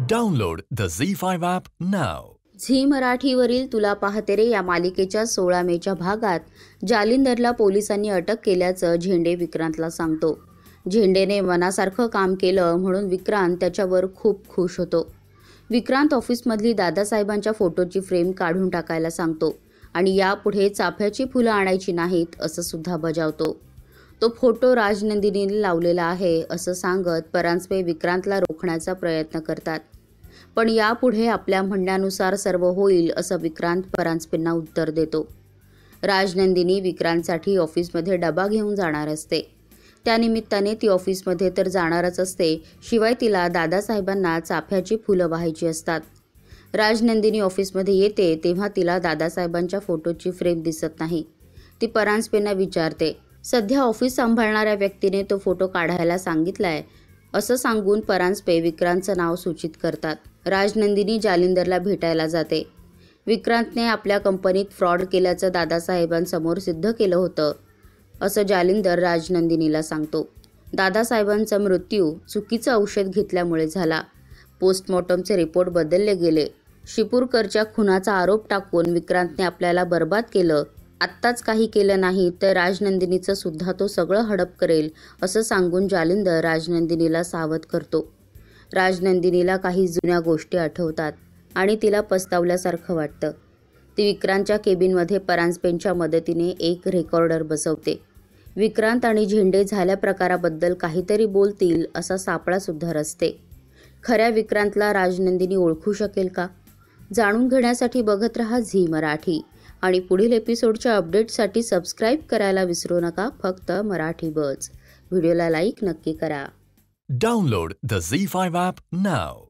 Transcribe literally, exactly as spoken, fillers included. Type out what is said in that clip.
Download the Zee five app now. Zee मराठीवरील तुला पाहते रे या मालिकेच्या सोळा मेच्या भागात जालिंदरला पोलिसांनी अटक केल्याचं झेंडे विक्रांतला सांगतो. झेंडेने मनासारखं काम केलं म्हणून विक्रांत त्याच्यावर खूप खुश होतो. विक्रांत ऑफिसमधली दादासाहेबांच्या फोटोची फ्रेम काढून टाकायला सांगतो आणि यापुढे चाफ्याची फुलं आणायची नाहीत असं सुद्धा बजावतो. तो फोटो राजनंदिनीने लावलेला आहे असं सांगत परांजपे विक्रांतला रोखण्याचा प्रयत्न करतात. पण यापुढे आपल्या म्हणण्यानुसार सर्व होईल असं विक्रांत परांजपेंना उत्तर देतो. राजनंदिनी विक्रांतसाठी ऑफिसमध्ये डबा घेऊन जाणार असते. त्यानिमित्ताने ती ऑफिसमध्ये तर जाणारच असते, शिवाय तिला दादासाहेबांना चाफ्याची फुलं वाहायची असतात. राजनंदिनी ऑफिसमध्ये येते तेव्हा तिला दादासाहेबांच्या फोटोची फ्रेम दिसत नाही. ती परांजपेंना विचारते. सध्या ऑफिस सांभाळणाऱ्या व्यक्तीने तो फोटो काढायला सांगितलाय असं सांगून परांजपे विक्रांतचं नाव सूचित करतात. राजनंदिनी जालिंदरला भेटायला जाते. विक्रांतने आपल्या कंपनीत फ्रॉड केल्याचं दादासाहेबांसमोर सिद्ध केलं होतं असं जालिंदर राजनंदिनीला सांगतो. दादासाहेबांचा मृत्यू चुकीचं औषध घेतल्यामुळे झाला. पोस्टमॉर्टमचे रिपोर्ट बदलले गेले. शिपूरकरच्या खुनाचा आरोप टाकून विक्रांतने आपल्याला बर्बाद केलं. आत्ताच काही केलं नाही तर राजनंदिनीचं सुद्धा तो सगळं हडप करेल असं सांगून जालिंदर राजनंदिनीला सावध करतो. राजनंदिनीला काही जुन्या गोष्टी आठवतात आणि तिला पस्तावल्यासारखं वाटतं. ती विक्रांतच्या केबिनमध्ये परांजपेंच्या मदतीने एक रेकॉर्डर बसवते. विक्रांत आणि झेंडे झाल्या प्रकाराबद्दल काहीतरी बोलतील असा सापळा सुद्धा रचते. खऱ्या विक्रांतला राजनंदिनी ओळखू शकेल का? जाणून घेण्यासाठी बघत रहा झी मराठी आणि पुढील एपिसोडच्या अपडेटसाठी सबस्क्राईब करायला विसरू नका. फक्त मराठी बज. व्हिडिओला लाईक नक्की करा. Download the Zee five app now.